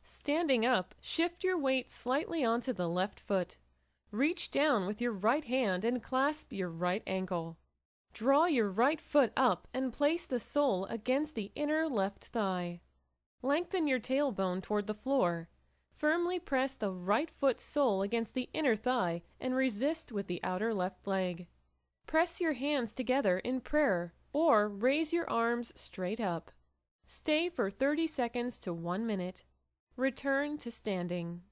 Standing up, shift your weight slightly onto the left foot. Reach down with your right hand and clasp your right ankle. Draw your right foot up and place the sole against the inner left thigh. Lengthen your tailbone toward the floor. Firmly press the right foot sole against the inner thigh and resist with the outer left leg. Press your hands together in prayer or raise your arms straight up. Stay for 30 seconds to 1 minute. Return to standing.